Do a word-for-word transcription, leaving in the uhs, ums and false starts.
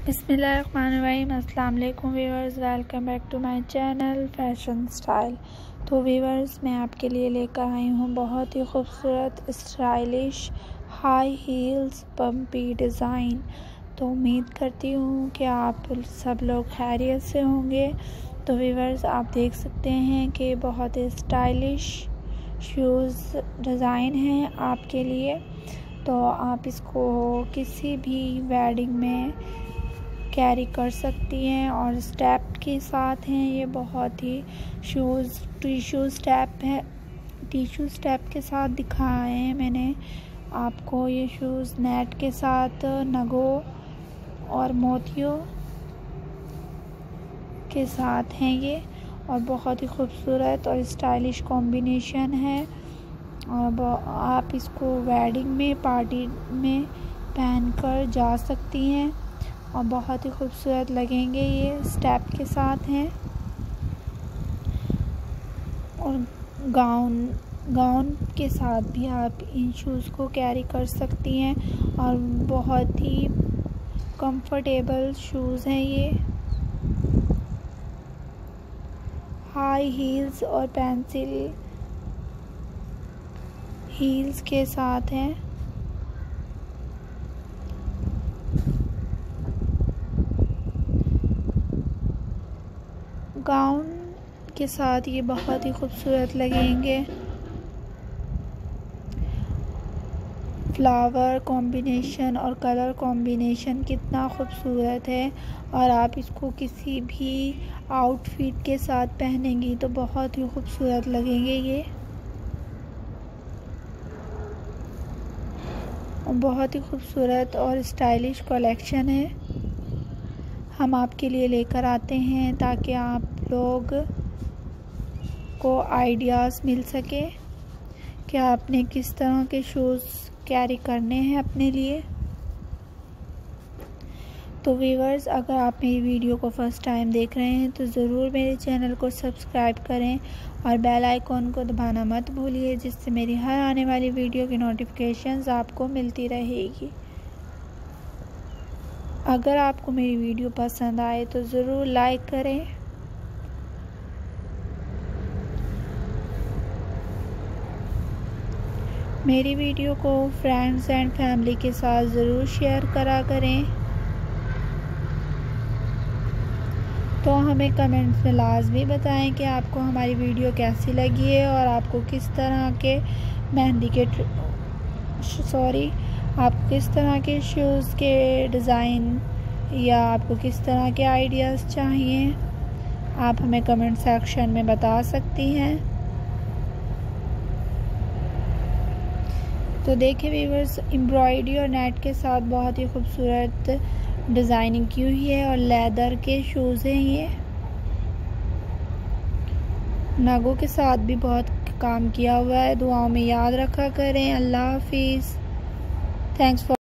बिस्मिल्लाहिर्रहमानिर्रहीम। अस्सलाम वालेकुम viewers, welcome back to my channel fashion style. तो व्यूअर्स, मैं आपके लिए लेकर आई हूँ बहुत ही खूबसूरत stylish high heels pumpy design. तो उम्मीद करती हूँ कि आप सब लोग खैरियत से होंगे। तो व्यूअर्स, आप देख सकते हैं कि बहुत ही स्टाइलिश शूज़ डिज़ाइन हैं आपके लिए। तो आप इसको किसी भी वेडिंग में कैरी कर सकती हैं और स्टेप के साथ हैं। ये बहुत ही शूज़ टिश्यू स्टेप है, टिश्यू स्टेप के साथ दिखाए हैं मैंने आपको। ये शूज़ नेट के साथ नगों और मोतियों के साथ हैं ये, और बहुत ही खूबसूरत और स्टाइलिश कॉम्बिनेशन है। और आप इसको वेडिंग में पार्टी में पहनकर जा सकती हैं और बहुत ही खूबसूरत लगेंगे। ये स्टेप के साथ हैं और गाउन गाउन के साथ भी आप इन शूज़ को कैरी कर सकती हैं और बहुत ही कंफर्टेबल शूज़ हैं ये। हाई हील्स और पेंसिल हील्स के साथ हैं। गाउन के साथ ये बहुत ही खूबसूरत लगेंगे। फ्लावर कॉम्बिनेशन और कलर कॉम्बिनेशन कितना खूबसूरत है, और आप इसको किसी भी आउटफिट के साथ पहनेंगी तो बहुत ही खूबसूरत लगेंगे ये। बहुत ही खूबसूरत और स्टाइलिश कलेक्शन है हम आपके लिए लेकर आते हैं, ताकि आप लोग को आइडियाज़ मिल सके कि आपने किस तरह के शूज़ कैरी करने हैं अपने लिए। तो व्यूअर्स, अगर आप मेरी वीडियो को फर्स्ट टाइम देख रहे हैं तो ज़रूर मेरे चैनल को सब्सक्राइब करें और बेल आइकॉन को दबाना मत भूलिए, जिससे मेरी हर आने वाली वीडियो की नोटिफिकेशंस आपको मिलती रहेगी। अगर आपको मेरी वीडियो पसंद आए तो ज़रूर लाइक करें। मेरी वीडियो को फ्रेंड्स एंड फैमिली के साथ ज़रूर शेयर करा करें। तो हमें कमेंट्स में लाजमी बताएं कि आपको हमारी वीडियो कैसी लगी है और आपको किस तरह के मेहंदी के सॉरी आपको किस तरह के शूज़ के डिज़ाइन या आपको किस तरह के आइडियाज़ चाहिए, आप हमें कमेंट सेक्शन में बता सकती हैं। तो देखिए व्यूअर्स, एम्ब्रॉयडरी और नेट के साथ बहुत ही खूबसूरत डिज़ाइनिंग की हुई है और लेदर के शूज़ हैं ये। नगों के साथ भी बहुत काम किया हुआ है। दुआओं में याद रखा करें। अल्लाह हाफिज़। Thanks for